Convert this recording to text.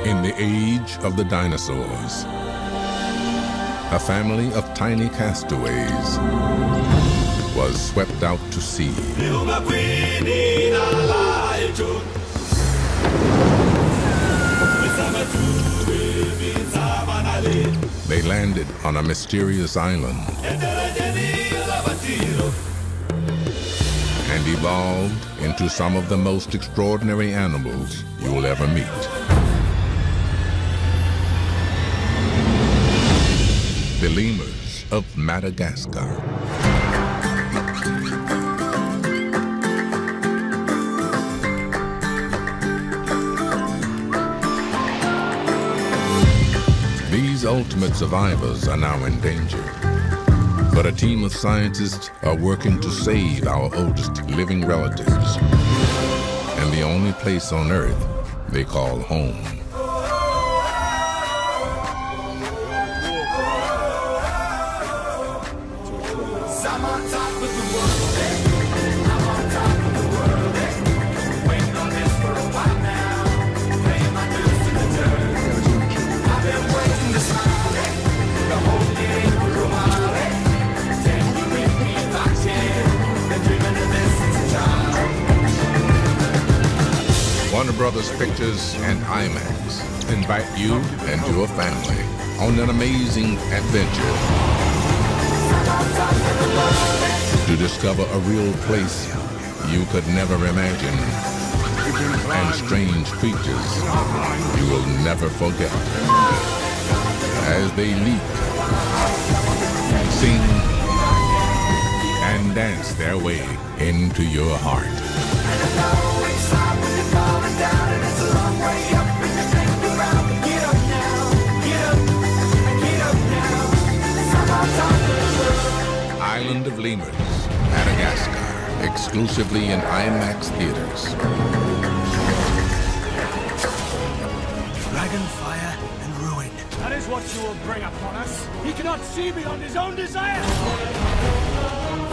In the age of the dinosaurs, a family of tiny castaways was swept out to sea. They landed on a mysterious island and evolved into some of the most extraordinary animals you'll ever meet. The lemurs of Madagascar. These ultimate survivors are now in danger, but a team of scientists are working to save our oldest living relatives and the only place on Earth they call home. Warner Brothers Pictures and IMAX invite you and your family on an amazing adventure to discover a real place you could never imagine and strange creatures you will never forget as they leap, sing, and dance their way into your heart. Island of Lemurs, Madagascar, exclusively in IMAX theaters. Dragon, fire, and ruin. That is what you will bring upon us. He cannot see beyond his own desire.